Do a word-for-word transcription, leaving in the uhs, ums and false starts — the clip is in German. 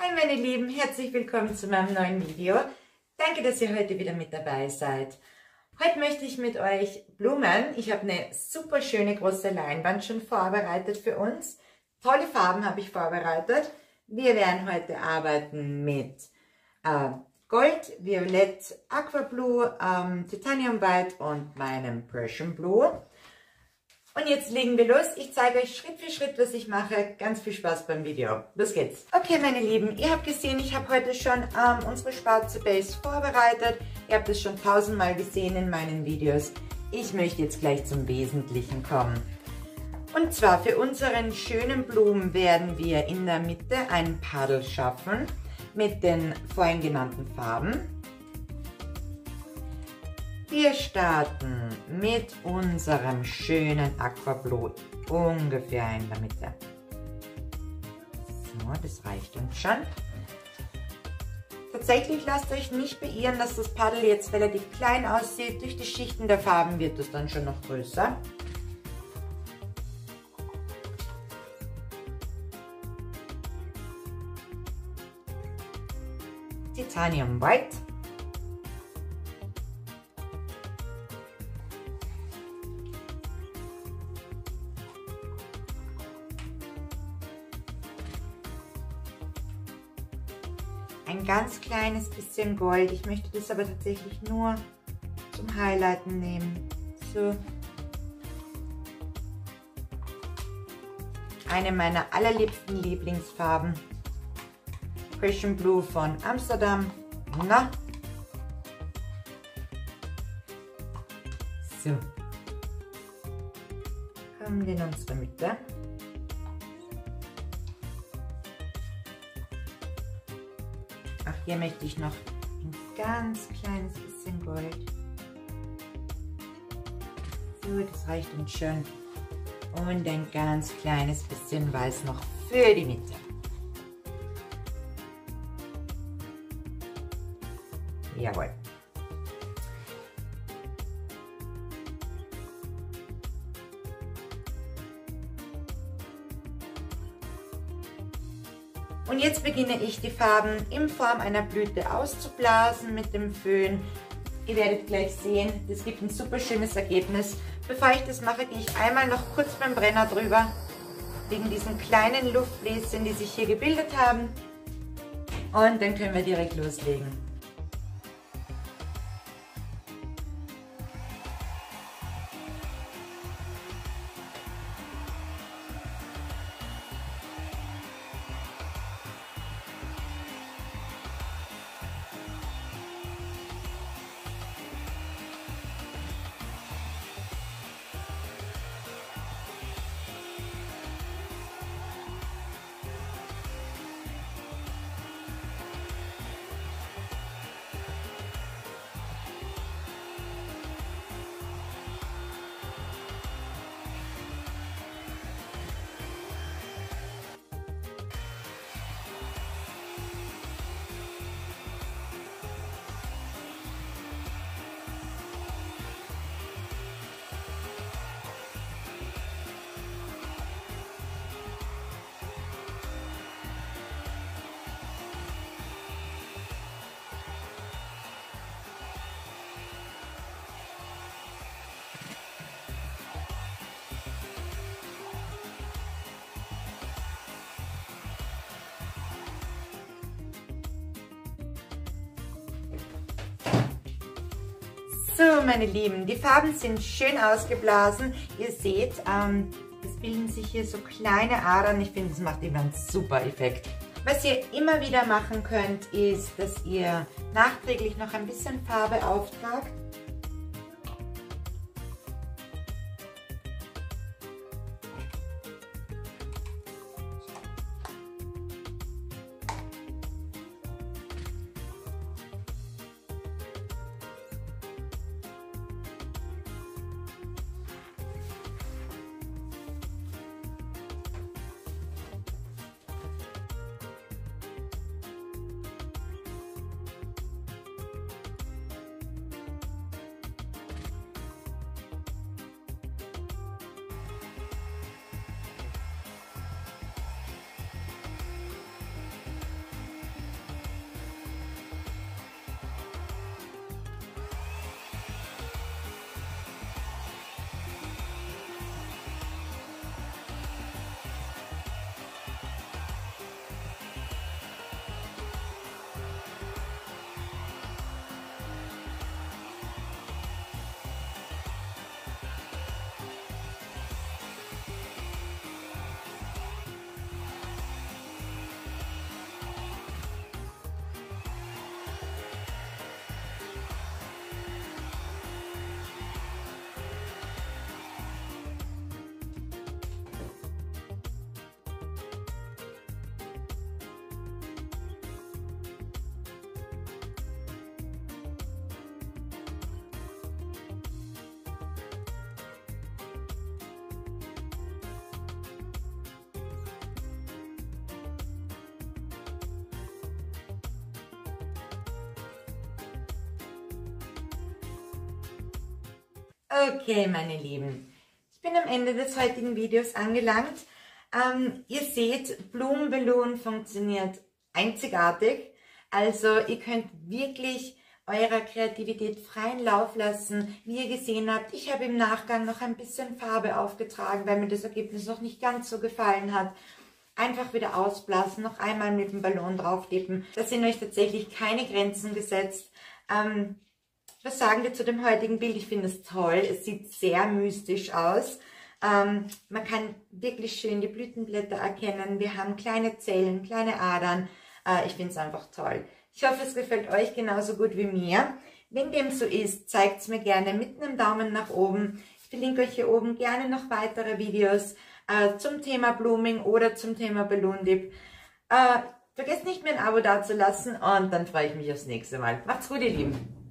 Hi meine Lieben, herzlich willkommen zu meinem neuen Video. Danke, dass ihr heute wieder mit dabei seid. Heute möchte ich mit euch Blumen. Ich habe eine super schöne große Leinwand schon vorbereitet für uns. Tolle Farben habe ich vorbereitet. Wir werden heute arbeiten mit äh, Gold, Violett, Aquablue, ähm, Titanium White und meinem Prussian Blue. Und jetzt legen wir los. Ich zeige euch Schritt für Schritt, was ich mache. Ganz viel Spaß beim Video. Los geht's. Okay, meine Lieben, ihr habt gesehen, ich habe heute schon ähm, unsere schwarze Base vorbereitet. Ihr habt es schon tausendmal gesehen in meinen Videos. Ich möchte jetzt gleich zum Wesentlichen kommen. Und zwar für unseren schönen Blumen werden wir in der Mitte ein Paddel schaffen mit den vorhin genannten Farben. Wir starten mit unserem schönen Aquablue ungefähr in der Mitte. So, das reicht uns schon. Tatsächlich lasst euch nicht beirren, dass das Paddel jetzt relativ klein aussieht. Durch die Schichten der Farben wird es dann schon noch größer. Titanium White. Ein ganz kleines bisschen Gold. Ich möchte das aber tatsächlich nur zum Highlighten nehmen. So. Eine meiner allerliebsten Lieblingsfarben. Prussian Blue von Amsterdam. Na. So. Kommen wir in unsere Mitte. Ach, hier möchte ich noch ein ganz kleines bisschen Gold. So, das reicht uns schon. Und ein ganz kleines bisschen Weiß noch für die Mitte. Jawohl. Und jetzt beginne ich die Farben in Form einer Blüte auszublasen mit dem Föhn. Ihr werdet gleich sehen, das gibt ein super schönes Ergebnis. Bevor ich das mache, gehe ich einmal noch kurz beim Brenner drüber, wegen diesen kleinen Luftbläschen, die sich hier gebildet haben. Und dann können wir direkt loslegen. So, meine Lieben, die Farben sind schön ausgeblasen. Ihr seht, ähm, es bilden sich hier so kleine Adern. Ich finde, das macht immer einen super Effekt. Was ihr immer wieder machen könnt, ist, dass ihr nachträglich noch ein bisschen Farbe auftragt. Okay, meine Lieben, ich bin am Ende des heutigen Videos angelangt. Ähm, ihr seht, Blumenballoon funktioniert einzigartig. Also ihr könnt wirklich eurer Kreativität freien Lauf lassen. Wie ihr gesehen habt, ich habe im Nachgang noch ein bisschen Farbe aufgetragen, weil mir das Ergebnis noch nicht ganz so gefallen hat. Einfach wieder ausblasen, noch einmal mit dem Ballon drauf tippen. Da sind euch tatsächlich keine Grenzen gesetzt. Ähm, Was sagen wir zu dem heutigen Bild? Ich finde es toll. Es sieht sehr mystisch aus. Ähm, man kann wirklich schön die Blütenblätter erkennen. Wir haben kleine Zellen, kleine Adern. Äh, ich finde es einfach toll. Ich hoffe, es gefällt euch genauso gut wie mir. Wenn dem so ist, zeigt es mir gerne mit einem Daumen nach oben. Ich verlinke euch hier oben gerne noch weitere Videos äh, zum Thema Blooming oder zum Thema Balloon Dip. Äh, vergesst nicht, mir ein Abo dazulassen und dann freue ich mich aufs nächste Mal. Macht's gut, ihr Lieben!